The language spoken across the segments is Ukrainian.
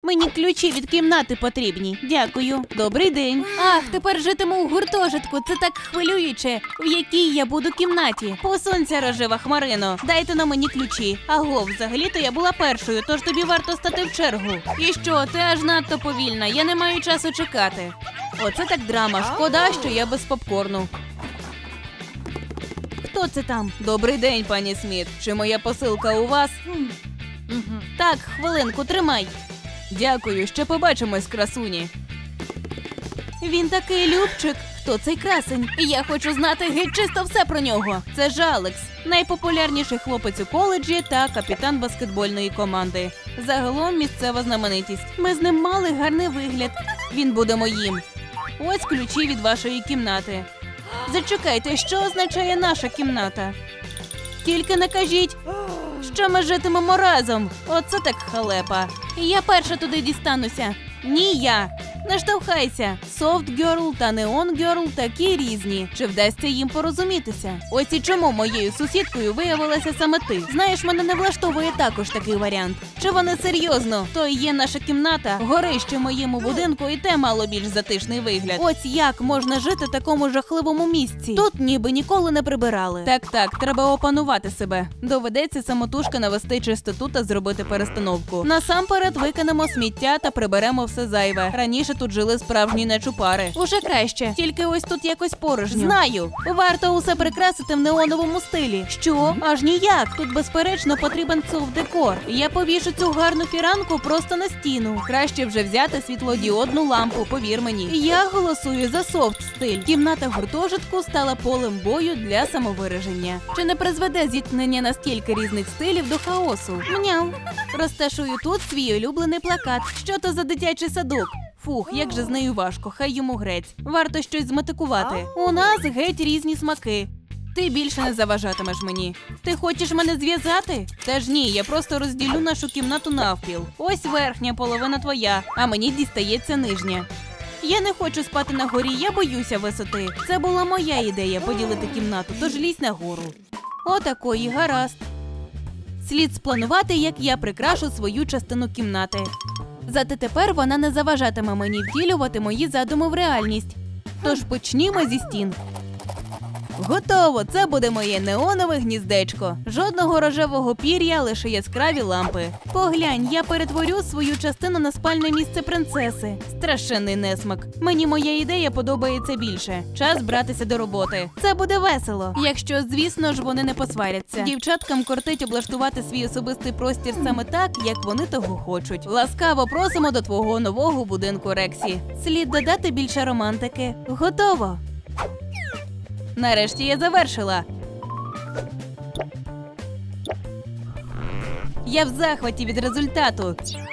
Мені ключі від кімнати потрібні. Дякую. Добрий день. Ах, тепер житиму у гуртожитку. Це так хвилююче. В якій я буду кімнаті? Посунься, рожева хмарино. Дайте на мені ключі. Аго, взагалі-то я була першою, тож тобі варто стати в чергу. І що, ти аж надто повільна. Я не маю часу чекати. Оце так драма. Шкода, що я без попкорну. Хто це там? Добрий день, пані Сміт. Чи моя посилка у вас? Так, хвилинку, тримай. Дякую, ще побачимось, красуні. Він такий любчик. Хто цей красень? Я хочу знати геть чисто все про нього. Це ж Алекс, найпопулярніший хлопець у коледжі та капітан баскетбольної команди. Загалом місцева знаменитість. Ми з ним мали гарний вигляд. Він буде моїм. Ось ключі від вашої кімнати. Зачекайте, що означає наша кімната? Тільки не кажіть, що ми житимемо разом. Оце так халепа. Я перша туди дістануся. Ні, я. Не штовхайся. Soft Girl та Neon Girl такі різні. Чи вдасться їм порозумітися? Ось і чому моєю сусідкою виявилася саме ти. Знаєш, мене не влаштовує також такий варіант. Чи вони серйозно? То і є наша кімната, горище в моєму будинку, і те мало більш затишний вигляд. Ось як можна жити в такому жахливому місці. Тут ніби ніколи не прибирали. Так, треба опанувати себе. Доведеться самотужки навести чистоту та зробити перестановку. Насамперед викинемо сміття та приберемо все зайве. Раніше тут жили справжні нечупари. Уже краще, тільки ось тут якось порожньо. Знаю, варто усе прикрасити в неоновому стилі. Що? Аж ніяк. Тут, безперечно, потрібен софт-декор. Я повішу цю гарну фіранку просто на стіну. Краще вже взяти світлодіодну лампу, повір мені. Я голосую за софт-стиль. Кімната гуртожитку стала полем бою для самовираження. Чи не призведе зіткнення настільки різних стилів до хаосу? Мняв. Розташую тут свій улюблений плакат. Що то за дитячий садок? Фух, як же з нею важко, хай йому грець. Варто щось зметикувати. У нас геть різні смаки. Ти більше не заважатимеш мені. Ти хочеш мене зв'язати? Та ж ні, я просто розділю нашу кімнату навпіл. Ось верхня половина твоя, а мені дістається нижня. Я не хочу спати на горі, я боюся висоти. Це була моя ідея поділити кімнату, тож лізь нагору. Отакої, гаразд. Слід спланувати, як я прикрашу свою частину кімнати. Зате тепер вона не заважатиме мені втілювати мої задуми в реальність. Тож почнімо зі стін. Готово! Це буде моє неонове гніздечко. Жодного рожевого пір'я, лише яскраві лампи. Поглянь, я перетворю свою частину на спальне місце принцеси. Страшенний несмак. Мені моя ідея подобається більше. Час братися до роботи. Це буде весело. Якщо, звісно ж, вони не посваряться. Дівчаткам кортить облаштувати свій особистий простір саме так, як вони того хочуть. Ласкаво просимо до твого нового будинку, Рексі. Слід додати більше романтики. Готово! Нарешті я завершила. Я в захваті від результату.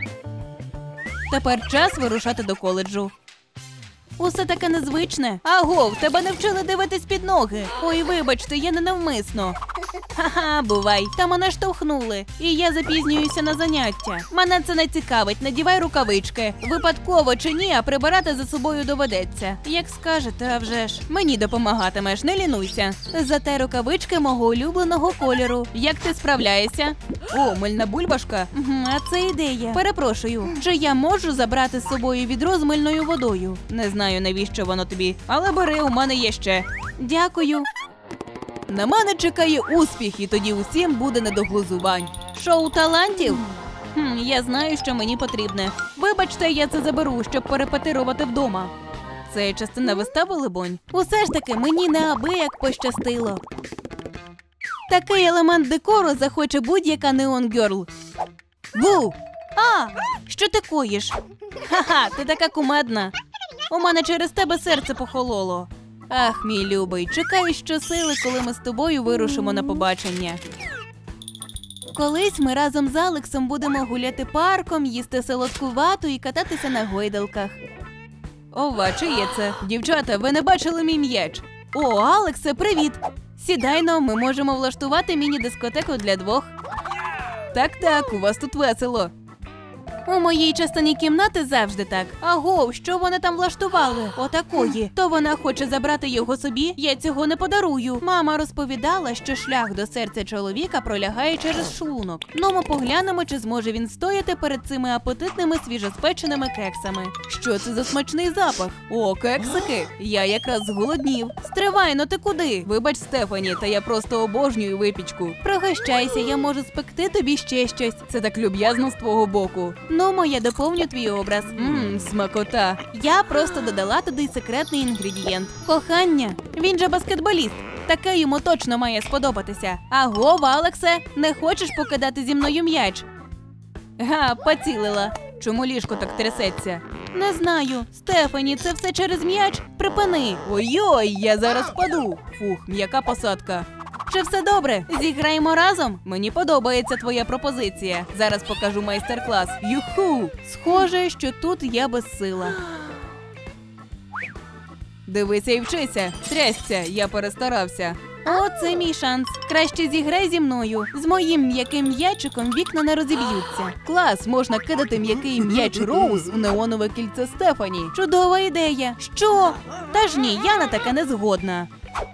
Тепер час вирушати до коледжу. Усе таке незвичне. Аго, тебе не вчили дивитись під ноги. Ой, вибачте, я не навмисно. Ха-ха, бувай. Та мене штовхнули. І я запізнююся на заняття. Мене це не цікавить, надівай рукавички. Випадково чи ні, а прибирати за собою доведеться. Як скажете, а вже ж. Мені допомагатимеш, не лінуйся. Зате рукавички мого улюбленого кольору. Як ти справляєшся? О, мильна бульбашка. А це ідея. Перепрошую, чи я можу забрати з собою відро з мильною водою? Не знаю, навіщо воно тобі, але бери, у мене є ще. Дякую. На мене чекає успіх, і тоді усім буде не до глузувань. Шоу талантів? Я знаю, що мені потрібне. Вибачте, я це заберу, щоб перепетирувати вдома. Це частина вистави, либонь? Усе ж таки, мені неабияк пощастило. Такий елемент декору захоче будь-яка Neon Girl. Бу! А, що ти коїш? Ха-ха, ти така кумедна. У мене через тебе серце похололо. Ах, мій любий, чекаю щосили, коли ми з тобою вирушимо на побачення. Колись ми разом з Алексом будемо гуляти парком, їсти солодку вату і кататися на гойдалках. Ова, чи є це? Дівчата, ви не бачили мій м'яч? О, Алексе, привіт! Сідайно, ми можемо влаштувати міні-дискотеку для двох. Так, у вас тут весело. У моїй частині кімнати завжди так. Аго, що вони там влаштували? Отакої. То вона хоче забрати його собі? Я цього не подарую. Мама розповідала, що шлях до серця чоловіка пролягає через шлунок. Ну, ми поглянемо, чи зможе він стояти перед цими апетитними свіжоспеченими кексами. Що це за смачний запах? О, кексики! Я якраз зголоднів. Стривай, ну ти куди? Вибач, Стефані, та я просто обожнюю випічку. Пригощайся, я можу спекти тобі ще щось. Це так люб'язно з твого боку. Ну, я доповню твій образ. Смакота. Я просто додала туди секретний інгредієнт. Кохання. Він же баскетболіст. Таке йому точно має сподобатися. Аго, Алексе, не хочеш покидати зі мною м'яч? Га, поцілила. Чому ліжко так трясеться? Не знаю. Стефані, це все через м'яч? Припини. Ой-ой, я зараз паду. Фух, м'яка посадка. Чи все добре? Зіграємо разом? Мені подобається твоя пропозиція. Зараз покажу майстер-клас. Юху! Схоже, що тут я безсила. Дивися і вчися. Трясся, я перестарався. О, це мій шанс. Краще зіграй зі мною. З моїм м'яким м'ячиком вікна не розіб'ються. Клас, можна кидати м'який м'яч Роуз у неонове кільце Стефані. Чудова ідея. Що? Та ж ні, я на таке не згодна.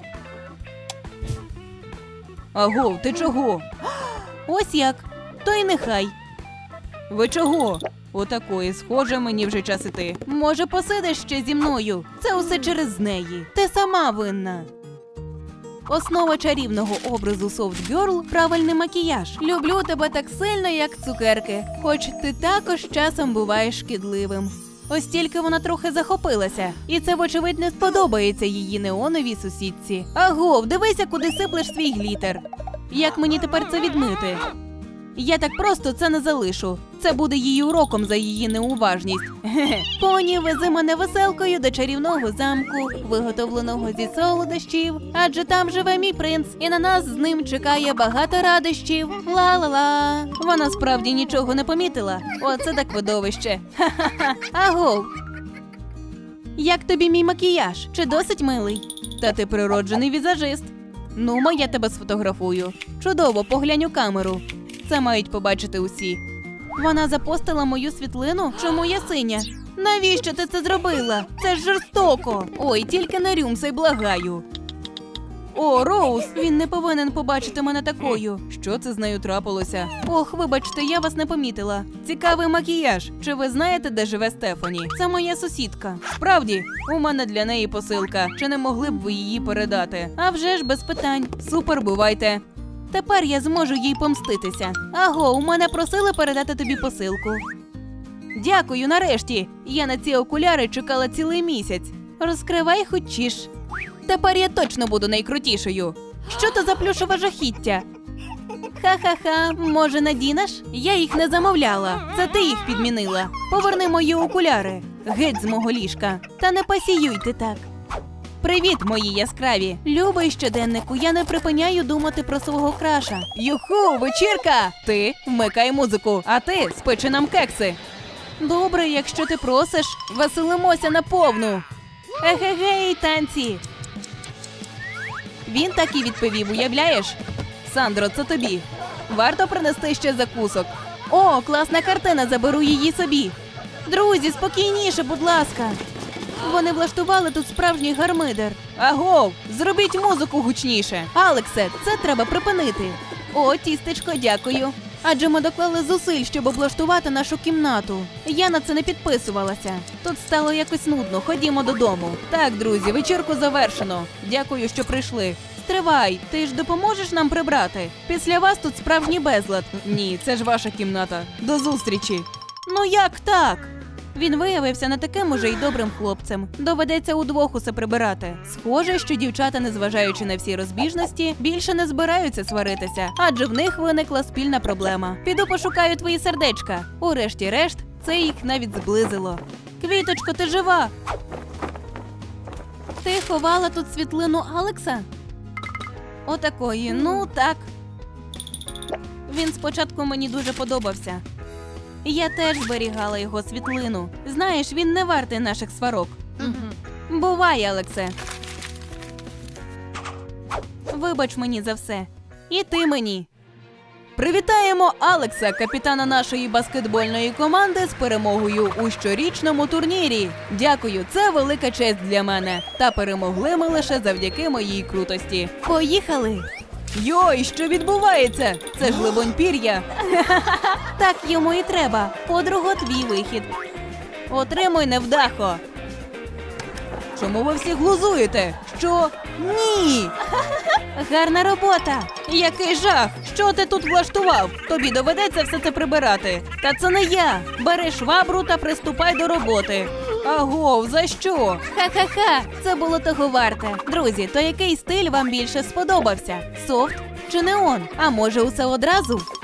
Агов, ти чого? Ось як. То й нехай. Ви чого? Отакої, схоже, мені вже час іти. Може, посидиш ще зі мною? Це усе через неї. Ти сама винна. Основа чарівного образу Soft Girl – правильний макіяж. Люблю тебе так сильно, як цукерки. Хоч ти також часом буваєш шкідливим. Ось тільки вона трохи захопилася. І це, вочевидь, не сподобається її неоновій сусідці. Агов, дивися, куди сиплеш свій глітер. Як мені тепер це відмити? Я так просто це не залишу. Це буде її уроком за її неуважність. Поні, вези мене веселкою до чарівного замку, виготовленого зі солодощів. Адже там живе мій принц, і на нас з ним чекає багато радощів. Ла-ла-ла. Вона справді нічого не помітила. Оце так видовище. Ха-ха-ха. Агов. Як тобі мій макіяж? Чи досить милий? Та ти природжений візажист. Ну, я тебе сфотографую. Чудово, поглянь у камеру. Це мають побачити усі. Вона запостила мою світлину? Чому я синя? Навіщо ти це зробила? Це ж жорстоко. Ой, тільки не рюмсай, благаю. О, Роуз, він не повинен побачити мене такою. Що це з нею трапилося? Ох, вибачте, я вас не помітила. Цікавий макіяж. Чи ви знаєте, де живе Стефані? Це моя сусідка. Справді, у мене для неї посилка. Чи не могли б ви її передати? А вже ж, без питань. Супер, бувайте. Тепер я зможу їй помститися. Аго, у мене просили передати тобі посилку. Дякую, нарешті. Я на ці окуляри чекала цілий місяць. Розкривай хочеш. Тепер я точно буду найкрутішою. Що це за плюшове жахіття? Ха-ха-ха, може надінеш? Я їх не замовляла. Це ти їх підмінила. Поверни мої окуляри. Геть з мого ліжка. Та не пасіюйте так. Привіт, мої яскраві! Любий щоденнику, я не припиняю думати про свого краша. Юху, вечірка! Ти вмикай музику, а ти спечи нам кекси. Добре, якщо ти просиш, веселимося наповну. Егегей, танці! Він так і відповів, уявляєш? Сандро, це тобі. Варто принести ще закусок. О, класна картина, заберу її собі. Друзі, спокійніше, будь ласка. Вони влаштували тут справжній гармидер. Агов, зробіть музику гучніше. Алексе, це треба припинити. О, тістечко, дякую. Адже ми доклали зусиль, щоб облаштувати нашу кімнату. Я на це не підписувалася. Тут стало якось нудно, ходімо додому. Так, друзі, вечірку завершено. Дякую, що прийшли. Стривай, ти ж допоможеш нам прибрати? Після вас тут справжній безлад. Ні, це ж ваша кімната. До зустрічі. Ну як так? Він виявився не таким уже й добрим хлопцем. Доведеться удвох усе прибирати. Схоже, що дівчата, незважаючи на всі розбіжності, більше не збираються сваритися, адже в них виникла спільна проблема. Піду пошукаю твої сердечка. Урешті-решт, це їх навіть зблизило. Квіточко, ти жива? Ти ховала тут світлину Алекса? Отакої, ну так. Він спочатку мені дуже подобався. Я теж зберігала його світлину. Знаєш, він не вартий наших сварок. Бувай, Алексе. Вибач мені за все. І ти мені. Привітаємо Алекса, капітана нашої баскетбольної команди, з перемогою у щорічному турнірі. Дякую, це велика честь для мене. Та перемогли ми лише завдяки моїй крутості. Поїхали! Йой, що відбувається? Це ж либонь пір'я. Так йому і треба. Подруго, твій вихід. Отримуй, невдахо. Чому ви всі глузуєте? Що? Ні! Гарна робота! Який жах! Що ти тут влаштував? Тобі доведеться все це прибирати. Та це не я! Бери швабру та приступай до роботи. Агов, за що? Ха-ха-ха! Це було того варте. Друзі, то який стиль вам більше сподобався? Софт чи неон? А може усе одразу?